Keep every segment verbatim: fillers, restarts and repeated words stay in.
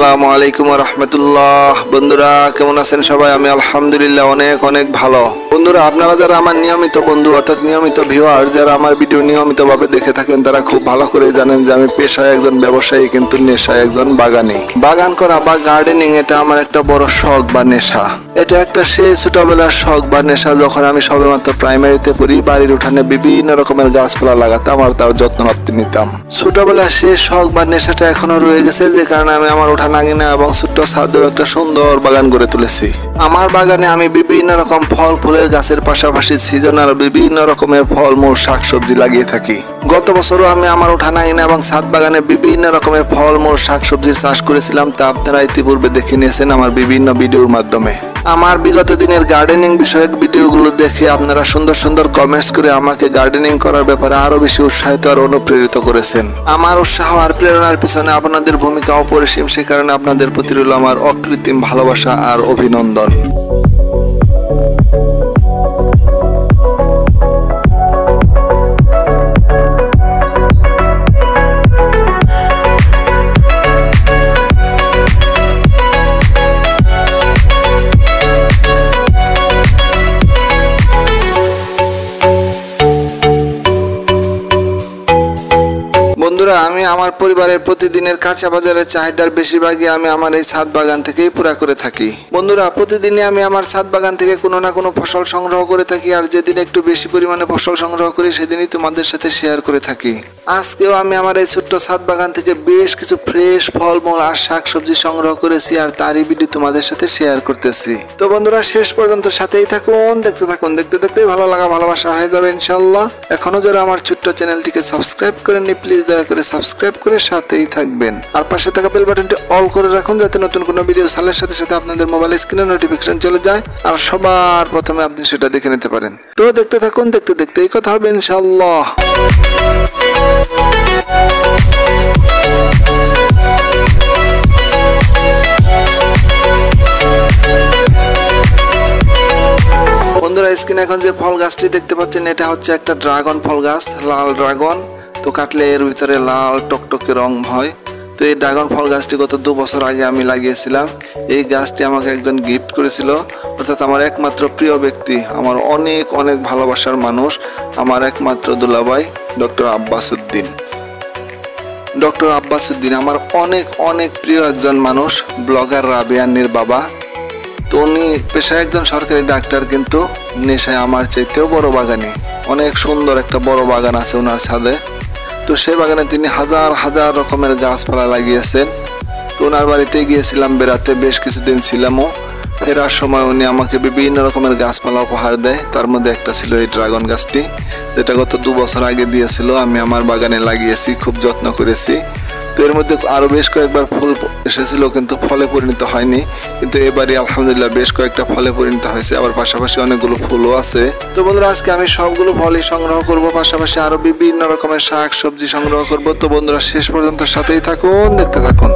আসসালামু আলাইকুম ওয়া রাহমাতুল্লাহ। বন্ধুরা কেমন আছেন সবাই? আমি আলহামদুলিল্লাহ অনেক অনেক ভালো। বন্ধুরা আপনারা যারা আমার নিয়মিত বন্ধু অর্থাৎ নিয়মিত ভিউয়ার, যারা আমার ভিডিও নিয়মিতভাবে দেখে থাকেন তারা খুব ভালো করে জানেন যে আমি পেশায় একজন ব্যবসায়ী কিন্তু নেশায় একজন বাগানি। বাগান করা বা গার্ডেনিং এটা আমার একটা বড় শখ বা নেশা। এটা একটা সেই ছোটবেলার শখ বা নেশা। যখন আমি সবেমাত্র প্রাইমারিতে পড়ি, বাড়ির উঠানে বিভিন্ন রকমের গাছপালা লাগাতাম আর তার যত্ন নিতাম। ছোটবেলার সেই শখ বা নেশাটা এখনো রয়ে গেছে, যে কারণে আমি আমার উঠান আঙিনা এবং ছোট্ট ছাদেও একটা সুন্দর বাগান গড়ে তুলেছি। আমার বাগানে আমি বিভিন্ন রকম ফল ফুলের গাছের পাশাপাশি সিজনাল বিভিন্ন রকমের ফলমূল শাকসবজি লাগিয়ে থাকি। গত বছরও আমি আমার উঠান আঙিনা এবং ছাদ বাগানে বিভিন্ন রকমের ফলমূল শাকসবজির চাষ করেছিলাম, তা আপনারা ইতিপূর্বে দেখে নিয়েছেন আমার বিভিন্ন ভিডিওর মাধ্যমে। আমার বিগত দিনের গার্ডেনিং বিষয়ক ভিডিওগুলো দেখে আপনারা সুন্দর সুন্দর কমেন্টস করে আমাকে গার্ডেনিং করার ব্যাপারে আরো বেশি উৎসাহিত আর অনুপ্রেরিত করেছেন। আমার উৎসাহ আর প্রেরণার পিছনে আপনাদের ভূমিকা অপরিসীম, সে কারণে আপনাদের প্রতি রইল আমার অকৃত্রিম ভালোবাসা আর অভিনন্দন। বন্ধুরা আমি আমার পরিবারের প্রতিদিনের কাঁচা বাজারের চাহিদার বেশিরভাগই আমি আমার এই ছাদ বাগান থেকেই পুরা করে থাকি। বন্ধুরা প্রতিদিনই আমি আমার ছাদ বাগান থেকে কোনো না কোনো ফসল সংগ্রহ করে থাকি, আর যেদিন একটু বেশি পরিমাণে ফসল সংগ্রহ করি সেদিনই তোমাদের সাথে শেয়ার করে থাকি। আজকেও আমি আমার এই ছোট্ট ছাদ বাগান থেকে বেশ কিছু ফ্রেশ ফলমূল আর শাকসবজি সংগ্রহ করেছি, আর তারই ভিডিও তোমাদের সাথে শেয়ার করতেছি। তো বন্ধুরা শেষ পর্যন্ত সাথেই থাকুন, দেখতে থাকুন, দেখতে দেখতেই ভালো লাগা ভালোবাসা হয়ে যাবে ইনশাল্লাহ। এখনো যারা আমার ছোট্ট চ্যানেলটিকে সাবস্ক্রাইব করেননি, প্লিজ দয়া করে সাবস্ক্রাইব করে সাথেই থাকবেন, আর পাশে থাকা বেল বাটনটি অল করে রাখুন যাতে নতুন কোনো ভিডিও ছাড়ার সাথে সাথে আপনাদের মোবাইল স্ক্রিনে নোটিফিকেশন চলে যায় আর সবার প্রথমে আপনি সেটা দেখে নিতে পারেন। তো দেখতে থাকুন, দেখতে দেখতে এই কথা হবে ইনশাআল্লাহ। বন্ধুরা স্ক্রিনে এখন যে ফল গাছটি দেখতে পাচ্ছেন এটা হচ্ছে একটা ড্রাগন ফল গাছ, লাল ড্রাগন। তো কাটলে এর ভিতরে লাল টকটকে রং হয়। তো এই ড্রাগন ফল গাছটি গত দু বছর আগে আমি লাগিয়েছিলাম। এই গাছটি আমাকে একজন গিফট করেছিল, অর্থাৎ আমার একমাত্র প্রিয় ব্যক্তি, আমার অনেক অনেক ভালোবাসার মানুষ, আমার একমাত্র দুলাভাই ডক্টর আব্বাস উদ্দিন। ডক্টর আব্বাস উদ্দিন আমার অনেক অনেক প্রিয় একজন মানুষ, ব্লগার রাবিয়ানির বাবা। তো উনি পেশায় একজন সরকারি ডাক্তার, কিন্তু নেশায় আমার চাইতেও বড় বাগানি। অনেক সুন্দর একটা বড় বাগান আছে ওনার ছাদে। তো সেই বাগানে তিনি হাজার হাজার রকমের গাছপালা লাগিয়েছেন। তো ওনার বাড়িতে গিয়েছিলাম বেড়াতে, বেশ কিছুদিন ছিলামও। ফেরার সময় উনি আমাকে বিভিন্ন রকমের গাছপালা উপহার দেয়, তার মধ্যে একটা ছিল এই ড্রাগন গাছটি, যেটা গত দু বছর আগে দিয়েছিল। আমি আমার বাগানে লাগিয়েছি, খুব যত্ন করেছি। তো এর মধ্যে আরও বেশ কয়েকবার ফুল এসেছিল কিন্তু ফলে পরিণত হয়নি, কিন্তু এবারে আলহামদুলিল্লাহ বেশ কয়েকটা ফলে পরিণত হয়েছে, আবার পাশাপাশি অনেকগুলো ফুলও আছে। তো বন্ধুরা আজকে আমি সবগুলো ফলই সংগ্রহ করব, পাশাপাশি আরো বিভিন্ন রকমের শাক সবজি সংগ্রহ করব। তো বন্ধুরা শেষ পর্যন্ত সাথেই থাকুন, দেখতে থাকুন।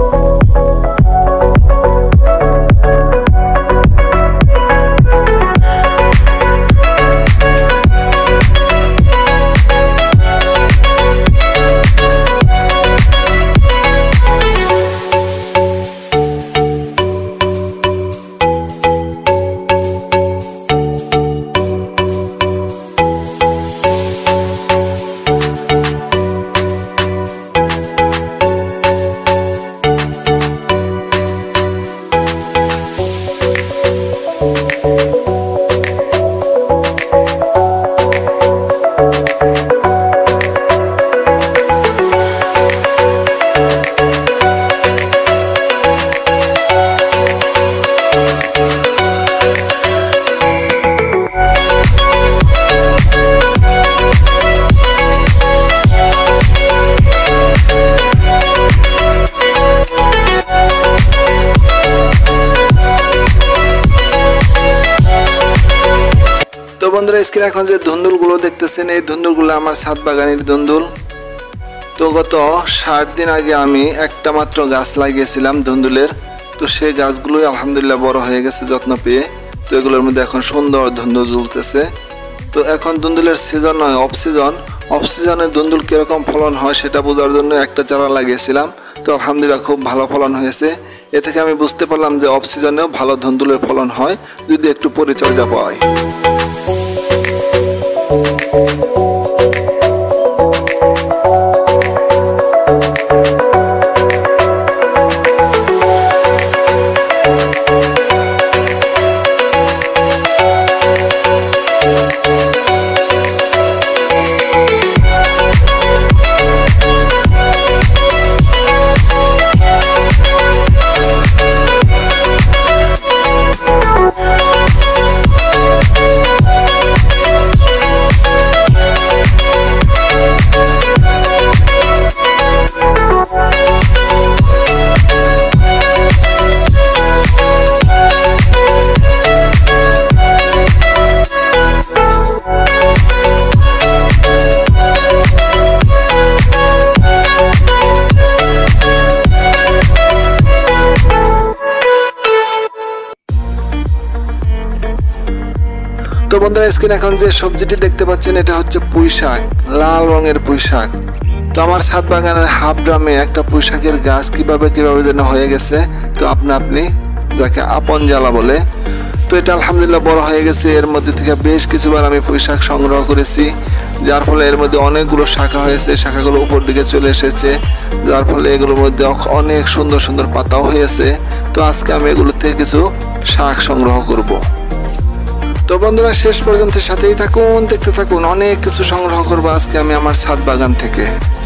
বন্ধুরা স্ক্রিনে এখন যে ধুন্দুলগুলো দেখতেছেন এই ধুন্দুলগুলো আমার ছাদ বাগানের ধুন্দুল। তো গত ষাট দিন আগে আমি একটা মাত্র গাছ লাগিয়েছিলাম ধুন্দুলের। তো সেই গাছগুলোই আলহামদুলিল্লাহ বড় হয়ে গেছে যত্ন পেয়ে। তো এগুলোর মধ্যে এখন সুন্দর ধুন্দুল ঝুলতেছে। তো এখন ধুন্দুলের সিজন নয়, অফ সিজন। অফ সিজনে ধুন্দুল কিরকম ফলন হয় সেটা বোঝার জন্য একটা চারা লাগিয়েছিলাম। তো তো আলহামদুলিল্লাহ খুব ভালো ফলন হয়েছে। এ থেকে আমি বুঝতে পারলাম যে অফ সিজনেও ভালো ধুন্দুলের ফলন হয় যদি একটু পরিচর্যা পাওয়া হয়। তো বন্ধুরা স্ক্রিনে এখন যে সবজিটি দেখতে পাচ্ছেন এটা হচ্ছে পুঁই শাক, লাল রঙের পুঁই শাক। তো আমার ছাদ বাগানের হাফ ড্রামে একটা পুঁই শাকের গাছ কিভাবে কিভাবে যেন হয়ে গেছে, তো আপনা আপনি যাকে আপন জ্বালা বলে। তো এটা আলহামদুলিল্লাহ বড় হয়ে গেছে। এর মধ্যে থেকে বেশ কিছুবার আমি পুঁই শাক সংগ্রহ করেছি, যার ফলে এর মধ্যে অনেকগুলো শাখা হয়েছে, শাখাগুলো উপর দিকে চলে এসেছে, যার ফলে এগুলোর মধ্যে অনেক সুন্দর সুন্দর পাতাও হয়েছে। তো আজকে আমি এগুলো থেকে কিছু শাক সংগ্রহ করব। তো বন্ধুরা শেষ পর্যন্ত সাথেই থাকুন, দেখতে থাকুন, অনেক কিছু সংগ্রহ করবো আজকে আমি আমার ছাদ বাগান থেকে।